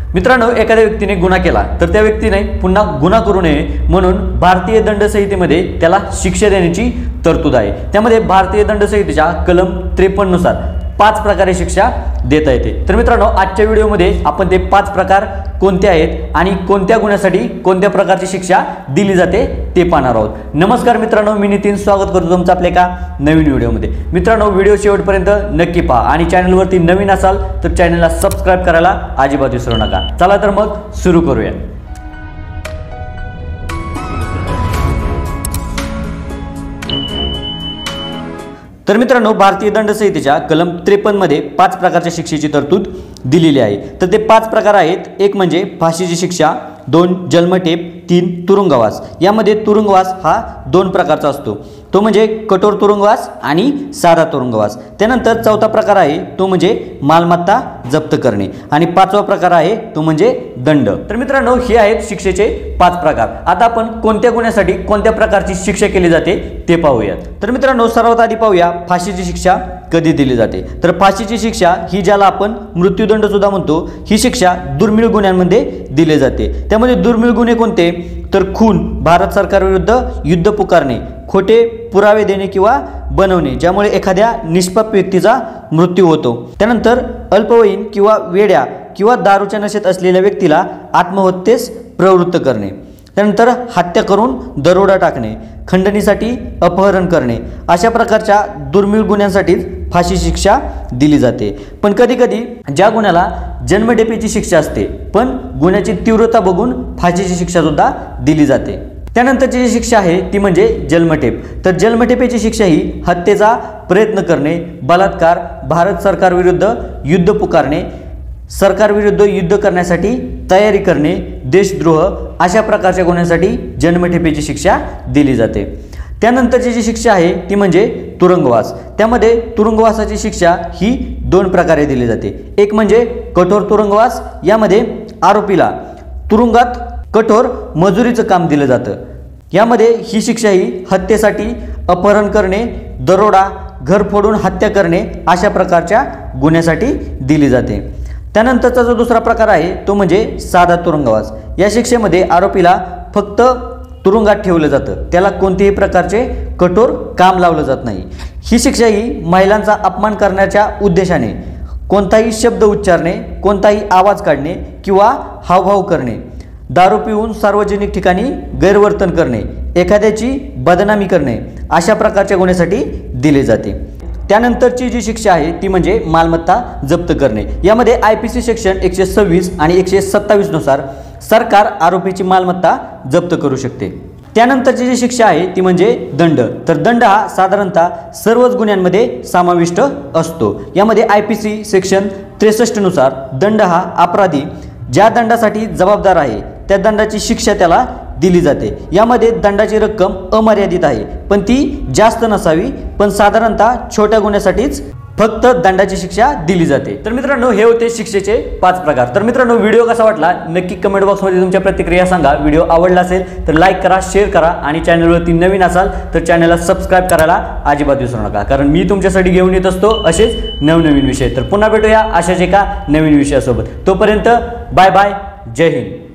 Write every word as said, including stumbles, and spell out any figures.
मित्रांनो, एखाद्या व्यक्तीने गुन्हा केला तर त्या व्यक्तीने पुन्हा गुन्हा करू नये म्हणून भारतीय दंड संहितेमध्ये त्याला शिक्षा देण्याची तरतूद आहे। त्यामध्ये भारतीय दंड संहितेच्या कलम त्रेपन्न नुसार पाच प्रकारे शिक्षा देता येते। तर मित्रांनो, आजच्या व्हिडिओमध्ये आपण ते पाच प्रकार कोणते आहेत आणि कोणत्या गुन्ह्यासाठी कोणत्या प्रकारची शिक्षा दिली जाते ते पाहणार आहोत। नमस्कार मित्रांनो, मी नितीन स्वागत करतो तुमचं आपल्या एका नवीन व्हिडिओमध्ये। मित्रांनो, व्हिडिओ शेवटपर्यंत नक्की पहा आणि चॅनलवरती नवीन असाल तर चॅनलला सबस्क्राइब करायला अजिबात विसरू नका। चला तर मग सुरू करूया। तर मित्रांनो, भारतीय दंड संहितेच्या कलम त्रेपन्न मध्ये पाच प्रकारच्या शिक्षेची तरतूद दिलेली आहे। तर ते पाच प्रकार आहेत। एक म्हणजे फाशीची शिक्षा, दोन जन्मठेप, तीन तुरुंगवास। यामध्ये तुरुंगवास हा दोन प्रकारचा असतो, तो म्हणजे कठोर तुरुंगवास आणि साधा तुरुंगवास। त्यानंतर चौथा प्रकार आहे तो म्हणजे मालमत्ता जप्त करणे आणि पाचवा प्रकार आहे तो म्हणजे दंड। तर मित्रांनो, हे आहेत शिक्षेचे पाच प्रकार। आता आपण कोणत्या गुन्ह्यासाठी कोणत्या प्रकारची शिक्षा केली जाते ते पाहूयात। तर मित्रांनो, सर्वात आधी पाहूया फाशीची शिक्षा कधी दिली जाते। तर फाशीची शिक्षा ही ज्याला आपण मृत्यूदंड सुद्धा म्हणतो, ही शिक्षा दुर्मिळ गुन्ह्यांमध्ये दिली जाते। त्यामध्ये दुर्मिळ गुन्हे कोणते तर खून, भारत सरकारविरुद्ध युद्ध पुकारणे, खोटे पुरावे देणे किंवा बनवणे ज्यामुळे एखाद्या निष्पाप व्यक्तीचा मृत्यू होतो। त्यानंतर अल्पवयीन किंवा वेड्या किंवा दारूच्या नशेत असलेल्या व्यक्तीला आत्महत्येस प्रवृत्त करणे, त्यानंतर हत्या करून दरोडा टाकणे, खंडणीसाठी अपहरण करणे, अशा प्रकारच्या दुर्मिळ गुन्ह्यांसाठीच फाशी शिक्षा दिली जाते। पण कधी कधी ज्या गुन्ह्याला जन्मठेपेची शिक्षा असते पण गुन्ह्याची तीव्रता बघून फाशीची शिक्षा सुद्धा दिली जाते। त्यानंतरची जी शिक्षा आहे ती म्हणजे जन्मठेप। तर जन्मठेपेची शिक्षा ही हत्येचा प्रयत्न करणे, बलात्कार, भारत सरकारविरुद्ध युद्ध पुकारणे, सरकारविरुद्ध युद्ध करण्यासाठी तयारी करणे, देशद्रोह, अशा प्रकारच्या गुन्ह्यांसाठी जन्मठेपेची शिक्षा दिली जाते। त्यानंतरची जी शिक्षा आहे ती म्हणजे तुरुंगवास। त्यामध्ये तुरुंगवासाची शिक्षा ही दोन प्रकारे दिली जाते। एक म्हणजे कठोर तुरुंगवास, यामध्ये आरोपीला तुरुंगात कठोर मजुरीचं काम दिलं जातं। यामध्ये ही शिक्षा ही हत्येसाठी, अपहरण करणे, दरोडा, घर फोडून हत्या करणे, अशा प्रकारच्या गुन्ह्यासाठी दिली जाते। त्यानंतरचा जो दुसरा प्रकार आहे तो म्हणजे साधा तुरुंगवास। या शिक्षेमध्ये आरोपीला फक्त तुरुंगात ठेवलं जातं, त्याला कोणत्याही प्रकारचे कठोर काम लावलं जात नाही। ही शिक्षा ही महिलांचा अपमान करण्याच्या उद्देशाने कोणताही शब्द उच्चारणे, कोणताही आवाज काढणे किंवा हावभाव करणे, दारू पिऊन सार्वजनिक ठिकाणी गैरवर्तन करणे, एखाद्याची बदनामी करणे, अशा प्रकारच्या गुन्ह्यासाठी दिले जाते। त्यानंतरची जी शिक्षा आहे ती म्हणजे मालमत्ता जप्त करणे। यामध्ये आय पी सी सेक्शन एकशे सव्वीस आणि एकशे सत्तावीस नुसार सरकार आरोपीची मालमत्ता जप्त करू शकते। त्यानंतरची जी शिक्षा आहे ती म्हणजे दंड। तर दंड हा साधारणतः सर्वच गुन्ह्यांमध्ये समाविष्ट असतो। यामध्ये आय पी सी सेक्शन त्रेसष्ट नुसार दंड हा अपराधी ज्या दंडासाठी जबाबदार आहे त्या दंडाची शिक्षा त्याला दिली जाते। यामध्ये दंडाची रक्कम अमर्यादित आहे पण ती जास्त नसावी, पण साधारणतः छोट्या गुन्ह्यासाठीच फक्त दंडाची शिक्षा दिली जाते। तर मित्रांनो, हे होते शिक्षेचे पाच प्रकार। तर मित्रांनो, व्हिडिओ कसा वाटला नक्की कमेंट बॉक्समध्ये तुमच्या प्रतिक्रिया सांगा। व्हिडिओ आवडला असेल तर लाईक करा, शेअर करा आणि चॅनलवरती नवीन असाल तर चॅनलला सबस्क्राइब करायला अजिबात विसरू नका, कारण मी तुमच्यासाठी घेऊन येत असतो असेच नवनवीन विषय। तर पुन्हा भेटूया अशाच एका नवीन विषयासोबत। तोपर्यंत बाय बाय, जय हिंद।